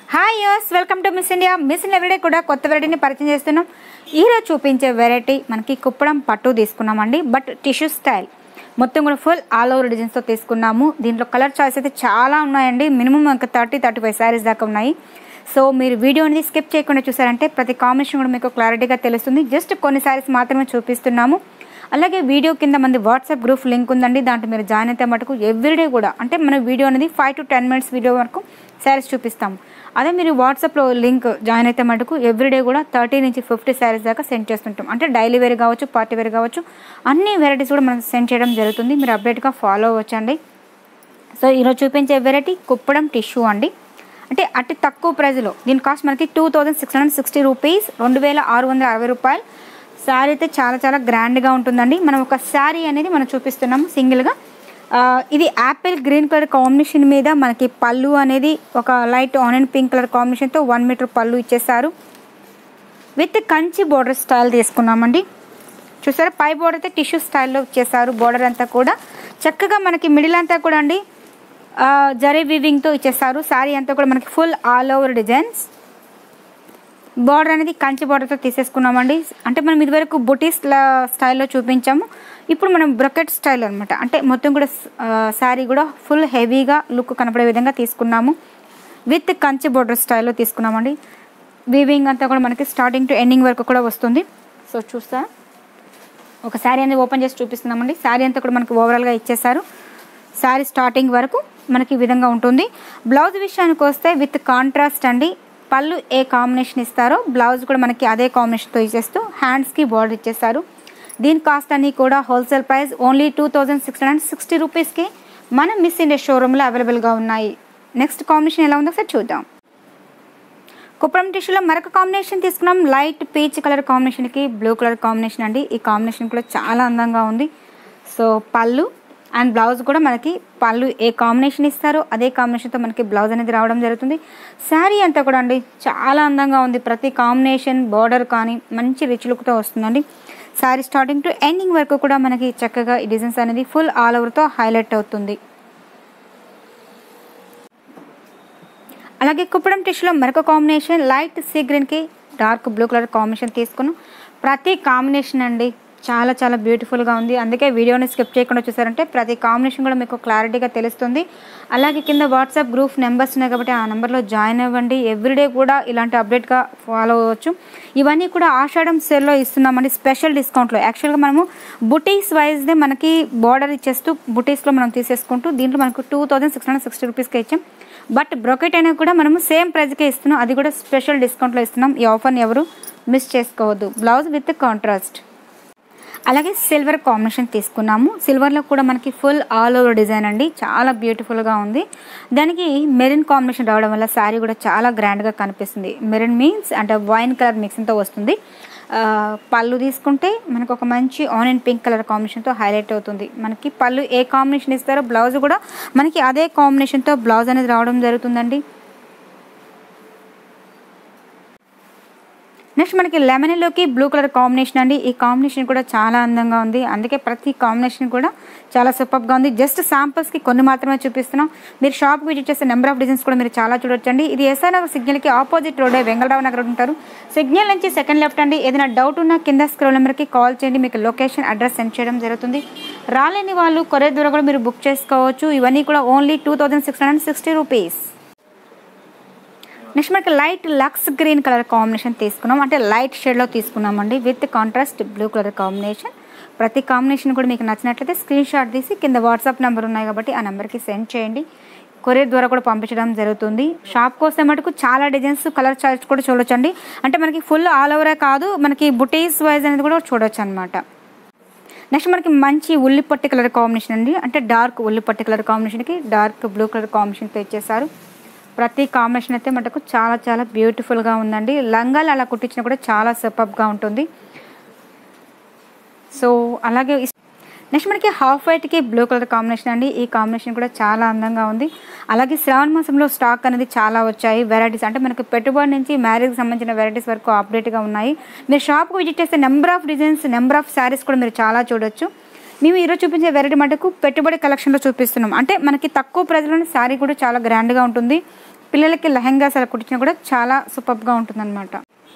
Hi yous welcome to Miss India. Miss India everyday కూడా కొత్త వెరైటీని పరిచయం చేస్తున్నాం. ఈరోజు చూపించే వెరైటీ మనకి కుప్పడం పట్టు తీసుకున్నామండి. బట్ టిష్యూ స్టైల్ మొత్తం కూడా ఫుల్ ఆల్ ఓవర్ డిజైన్స్తో తీసుకున్నాము. దీంట్లో కలర్ చాయిస్ అయితే చాలా ఉన్నాయండి. మినిమం ఇంకా 30-35 శారీస్ దాకా ఉన్నాయి. సో మీరు వీడియోని స్కిప్ చేయకుండా చూసారంటే ప్రతి కాంబినేషన్ కూడా మీకు క్లారిటీగా తెలుస్తుంది. జస్ట్ కొన్ని శారీస్ మాత్రమే చూపిస్తున్నాము. అలాగే వీడియో కింద మంది వాట్సాప్ గ్రూప్ లింక్ ఉందండి. దాంట్లో మీరు జాయిన్ అయితే మటుకు ఎవ్రీడే కూడా అంటే మన వీడియో అనేది 5 to 10 minutes వీడియో వరకు శారీస్ చూపిస్తాము. అదే మీరు వాట్సాప్లో లింక్ జాయిన్ అయితే మటుకు ఎవ్రీడే కూడా 30 నుంచి 50 శారీస్ దాకా సెండ్ చేస్తుంటాం. అంటే డైలీ వేర్ కావచ్చు, పార్టీ వేర్ కావచ్చు, అన్ని వెరైటీస్ కూడా మనం సెండ్ చేయడం జరుగుతుంది. మీరు అప్డేట్గా ఫాలో అవ్వచ్చండి. సో ఈరోజు చూపించే వెరైటీ కుప్పడం టిష్యూ అండి. అంటే అతి తక్కువ ప్రైజ్లో దీని కాస్ట్ మనకి 2660 రూపీస్, 2660 రూపాయలు. శారీ అయితే చాలా చాలా గ్రాండ్గా ఉంటుందండి. మనం ఒక శారీ అనేది మనం చూపిస్తున్నాము సింగిల్గా. ఇది యాపిల్ గ్రీన్ కలర్ కాంబినేషన్ మీద మనకి పళ్ళు అనేది ఒక లైట్ ఆనియన్ పింక్ కలర్ కాంబినేషన్తో 1 మీటర్ పళ్ళు ఇచ్చేసారు. విత్ కంచి బోర్డర్ స్టైల్ తీసుకున్నామండి. చూసారా, పై బోర్డర్ అయితే టిష్యూ స్టైల్లో ఇచ్చేసారు. బోర్డర్ అంతా కూడా చక్కగా మనకి మిడిల్ అంతా కూడా అండి జరీ వీవింగ్తో ఇచ్చేసారు. శారీ అంతా కూడా మనకి full all over designs. Border అనేది కంచి బార్డర్తో తీసేసుకున్నామండి. అంటే మనం ఇదివరకు బుటీస్ స్టైల్లో చూపించాము. ఇప్పుడు మనం బ్రొకెట్ స్టైల్ అనమాట. అంటే మొత్తం కూడా శారీ కూడా ఫుల్ హెవీగా లుక్ కనపడే విధంగా తీసుకున్నాము. విత్ కంచి బార్డర్ స్టైల్లో తీసుకున్నామండి. వీవింగ్ అంతా కూడా మనకి స్టార్టింగ్ టు ఎండింగ్ వరకు కూడా వస్తుంది. సో చూస్తా ఒక శారీ అనేది ఓపెన్ చేసి చూపిస్తున్నామండి. శారీ అంతా కూడా మనకి ఓవరాల్గా ఇచ్చేసారు. శారీ స్టార్టింగ్ వరకు మనకి ఈ విధంగా ఉంటుంది. బ్లౌజ్ విషయానికి వస్తే విత్ కాంట్రాస్ట్ అండి. పళ్ళు ఏ కాంబినేషన్ ఇస్తారో బ్లౌజ్ కూడా మనకి అదే కాంబినేషన్తో ఇచ్చేస్తూ హ్యాండ్స్కి బార్డర్ ఇచ్చేస్తారు. దీని కాస్ట్ అన్నీ కూడా హోల్సేల్ ప్రైస్ ఓన్లీ 2660 రూపీస్కి మన మిస్ ఇండియా షోరూంలో అవైలబుల్గా ఉన్నాయి. నెక్స్ట్ కాంబినేషన్ ఎలా ఉందో ఒకసారి చూద్దాం. కుప్పడం టిష్యూలో మరొక కాంబినేషన్ తీసుకున్నాం. లైట్ పీచ్ కలర్ కాంబినేషన్కి బ్లూ కలర్ కాంబినేషన్ అండి. ఈ కాంబినేషన్ కూడా చాలా అందంగా ఉంది. సో పళ్ళు అండ్ బ్లౌజ్ కూడా మనకి పళ్ళు ఏ కాంబినేషన్ ఇస్తారో అదే కాంబినేషన్తో మనకి బ్లౌజ్ అనేది రావడం జరుగుతుంది. శారీ అంతా కూడా అండి చాలా అందంగా ఉంది. ప్రతి కాంబినేషన్ బార్డర్ కానీ మంచి రిచ్ లుక్తో వస్తుందండి. శారీ స్టార్టింగ్ టు ఎండింగ్ వరకు కూడా మనకి చక్కగా ఈ డిజైన్స్ అనేది ఫుల్ ఆల్ ఓవర్తో హైలైట్ అవుతుంది. అలాగే కుప్పడం టిష్యూలో మరొక కాంబినేషన్ లైట్ సీ గ్రీన్కి డార్క్ బ్లూ కలర్ కాంబినేషన్ తీసుకున్నాం. ప్రతి కాంబినేషన్ అండి చాలా చాలా బ్యూటిఫుల్గా ఉంది. అందుకే వీడియోని స్కిప్ చేయకుండా చూసారంటే ప్రతి కాంబినేషన్ కూడా మీకు క్లారిటీగా తెలుస్తుంది. అలాగే కింద వాట్సాప్ గ్రూప్ నెంబర్స్ ఉన్నాయి కాబట్టి ఆ నెంబర్లో జాయిన్ అవ్వండి. ఎవ్రీడే కూడా ఇలాంటి అప్డేట్గా ఫాలో అవ్వచ్చు. ఇవన్నీ కూడా ఆషాఢం సేల్లో ఇస్తున్నామండి, స్పెషల్ డిస్కౌంట్లో. యాక్చువల్గా మనము బుటీస్ వైజ్దే మనకి బార్డర్ ఇచ్చేస్తూ బుటీస్లో మనం తీసేసుకుంటూ దీంట్లో మనకు 2660 రూపీస్కే ఇచ్చాం. బట్ బ్రొకెట్ అయినా కూడా మనము సేమ్ ప్రైస్కే ఇస్తున్నాం. అది కూడా స్పెషల్ డిస్కౌంట్లో ఇస్తున్నాం. ఈ ఆఫర్ని ఎవరు మిస్ చేసుకోవద్దు. Blouse with contrast. అలాగే సిల్వర్ కాంబినేషన్ తీసుకున్నాము. సిల్వర్లో కూడా మనకి ఫుల్ ఆల్ ఓవర్ డిజైన్ అండి. చాలా బ్యూటిఫుల్గా ఉంది. దానికి మెరూన్ కాంబినేషన్ రావడం వల్ల శారీ కూడా చాలా గ్రాండ్గా కనిపిస్తుంది. మెరూన్ మీన్స్ అంటే వైన్ కలర్ మిక్సింగ్తో వస్తుంది. పళ్ళు తీసుకుంటే మనకు ఒక మంచి ఆనియన్ పింక్ కలర్ కాంబినేషన్తో హైలైట్ అవుతుంది. మనకి పళ్ళు ఏ కాంబినేషన్ ఇస్తారో బ్లౌజ్ కూడా మనకి అదే కాంబినేషన్తో బ్లౌజ్ అనేది రావడం జరుగుతుందండి. నెక్స్ట్ మనకి లెమన్లోకి బ్లూ కలర్ కాంబినేషన్ అండి. ఈ కాంబినేషన్ కూడా చాలా అందంగా ఉంది. అందుకే ప్రతి కాంబినేషన్ కూడా చాలా సూపర్గా ఉంది. జస్ట్ శాంపుల్స్కి కొన్ని మాత్రమే చూపిస్తున్నాం. మీరు షాప్కి విజిట్ చేసే నెంబర్ ఆఫ్ డిజైన్స్ కూడా మీరు చాలా చూడొచ్చండి. ఇది ఎస్ఆర్ నగర్ సిగ్నల్కి ఆపోజిట్ రోడ్ వెంగళరావు నగర్ ఉంటారు. సిగ్నల్ నుంచి సెకండ్ లెఫ్ట్ అండి. ఏదైనా డౌట్ ఉన్నా కింద స్క్రోల్ నెంబర్కి కాల్ చేయండి. మీకు లొకేషన్ అడ్రస్ సెండ్ చేయడం జరుగుతుంది. రాలేని వాళ్ళు కొరియర్ ద్వారా కూడా మీరు బుక్ చేసుకోవచ్చు. ఇవన్నీ కూడా ఓన్లీ 2660 రూపీస్. నెక్స్ట్ మనకి light lux green colour combination తీసుకున్నాం. అంటే లైట్ షేడ్లో తీసుకున్నామండి. With contrast blue colour combination. ప్రతి కాంబినేషన్ కూడా మీకు నచ్చినట్లయితే స్క్రీన్ షాట్ తీసి కింద వాట్సాప్ నెంబర్ ఉన్నాయి కాబట్టి ఆ నెంబర్కి సెండ్ చేయండి. కొరియర్ ద్వారా కూడా పంపించడం జరుగుతుంది. షాప్ కోసం మటుకు చాలా డిజైన్స్ కలర్ చార్ట్ కూడా చూడొచ్చండి. అంటే మనకి ఫుల్ ఆల్ ఓవరే కాదు, మనకి బుటీస్ వైజ్ అనేది కూడా చూడొచ్చు అనమాట. నెక్స్ట్ మనకి మంచి ఉల్లిపట్టి కలర్ కాంబినేషన్ అండి. అంటే డార్క్ ఉల్లిపట్టి కలర్ కాంబినేషన్కి డార్క్ బ్లూ కలర్ కాంబినేషన్తో ఇచ్చేసారు. ప్రతి కాంబినేషన్ అయితే మనకు చాలా చాలా బ్యూటిఫుల్గా ఉందండి. లంగాలు అలా కుట్టించినా కూడా చాలా సూపర్గా ఉంటుంది. సో అలాగే నెక్స్ట్ మనకి హాఫ్ వైట్కి బ్లూ కలర్ కాంబినేషన్ అండి. ఈ కాంబినేషన్ కూడా చాలా అందంగా ఉంది. అలాగే శ్రావణ మాసంలో స్టాక్ అనేది చాలా వచ్చాయి వెరైటీస్. అంటే మనకి పెట్టుబడి నుంచి మ్యారేజ్కి సంబంధించిన వెరైటీస్ వరకు అప్డేట్గా ఉన్నాయి. మీరు షాప్కి విజిట్ చేస్తే number of designs, number of saris కూడా మీరు చాలా చూడొచ్చు. మేము ఈరోజు చూపించే వెరైటీ మటుకు పెట్టుబడి కలెక్షన్లో చూపిస్తున్నాం. అంటే మనకి తక్కువ ప్రైస్లోనే శారీ కూడా చాలా గ్రాండ్గా ఉంటుంది. పిల్లలకి లెహంగాస్ అలా కుట్టించినా కూడా చాలా సూపర్గా ఉంటుందన్నమాట.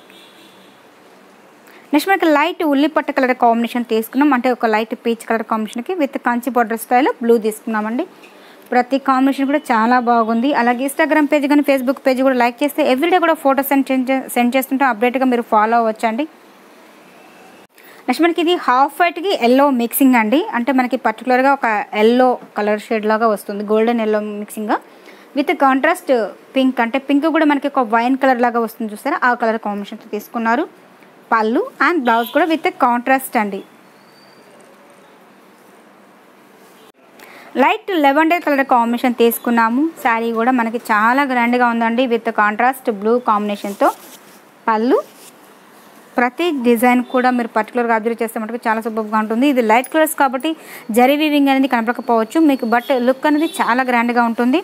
నెక్స్ట్ మనకి లైట్ ఉల్లిపట్ట కలర్ కాంబినేషన్ తీసుకున్నాం, అంటే ఒక లైట్ పీచ్ కలర్ కాంబినేషన్కి with Kanchi border style blue తీసుకున్నామండి. ప్రతి కాంబినేషన్ కూడా చాలా బాగుంది. అలాగే ఇన్స్టాగ్రామ్ పేజ్ కానీ ఫేస్బుక్ పేజ్ కూడా లైక్ చేస్తే ఎవ్రీడే కూడా ఫోటోస్ సెండ్ చేస్తుంటే అప్డేట్గా మీరు ఫాలో అవ్వచ్చండి. నెక్స్ట్ మనకి ఇది హాఫ్ వైట్కి ఎల్లో మిక్సింగ్ అండి, అంటే మనకి పర్టికులర్గా ఒక ఎల్లో కలర్ షేడ్ లాగా వస్తుంది, గోల్డెన్ ఎల్లో మిక్సింగ్గా విత్ కాంట్రాస్ట్ పింక్, అంటే పింక్ కూడా మనకి ఒక వైన్ కలర్ లాగా వస్తుంది చూసారా, ఆ కలర్ కాంబినేషన్తో తీసుకున్నారు. పళ్ళు అండ్ బ్లౌజ్ కూడా విత్ కాంట్రాస్ట్ అండి. లైట్ లెవెండర్ కలర్ కాంబినేషన్ తీసుకున్నాము. శారీ కూడా మనకి చాలా గ్రాండ్గా ఉందండి విత్ కాంట్రాస్ట్ బ్లూ కాంబినేషన్తో. పళ్ళు ప్రతి డిజైన్ కూడా మీరు పర్టికులర్గా అబ్జర్వ్ చేస్తే మటుకు చాలా సూపర్గా ఉంటుంది. ఇది లైట్ కలర్స్ కాబట్టి జరీ వీవింగ్ అనేది కనపడకపోవచ్చు మీకు, బట్ లుక్ అనేది చాలా గ్రాండ్గా ఉంటుంది.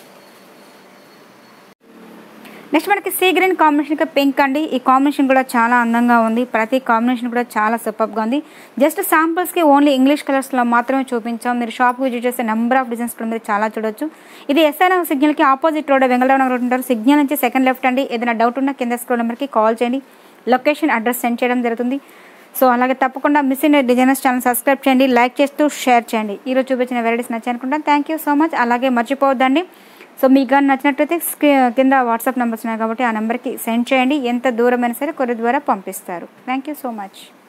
నెక్స్ట్ మనకి సీ గ్రీన్ కాంబినేషన్కి పింక్ అండి, ఈ కాంబినేషన్ కూడా చాలా అందంగా ఉంది. ప్రతి కాంబినేషన్ కూడా చాలా సూపర్గా ఉంది. జస్ట్ శాంపుల్స్కి ఓన్లీ ఇంగ్లీష్ కలర్స్లో మాత్రమే చూపించాం. మీరు షాప్ విజిట్ చేస్తే నెంబర్ ఆఫ్ డిజైన్స్ కూడా మీరు చాలా చూడొచ్చు. ఇది ఎస్ఆర్ఎం సిగ్నల్కి ఆపోజిట్ రోడ్ వెంగళరావు నగర్ ఉంటారు. సిగ్నల్ నుంచి సెకండ్ లెఫ్ట్ అండి. ఏదైనా డౌట్ ఉన్నా కింద స్క్రోల్ నెంబర్కి కాల్ చేయండి, లొకేషన్ అడ్రస్ సెండ్ చేయడం జరుగుతుంది. సో అలాగే తప్పకుండా Miss India designers channel subscribe చేయండి, లైక్ చేస్తూ షేర్ చేయండి. ఈరోజు చూపించిన వెరైటీస్ నచ్చాయి అనుకుంటాను. Thank you so much. అలాగే మర్చిపోవద్దండి, సో మీకు కానీ నచ్చినట్లయితే కింద వాట్సాప్ నెంబర్స్ ఉన్నాయి కాబట్టి ఆ నెంబర్కి సెండ్ చేయండి. ఎంత దూరమైనా సరే కొరియర్ ద్వారా పంపిస్తారు. Thank you so much.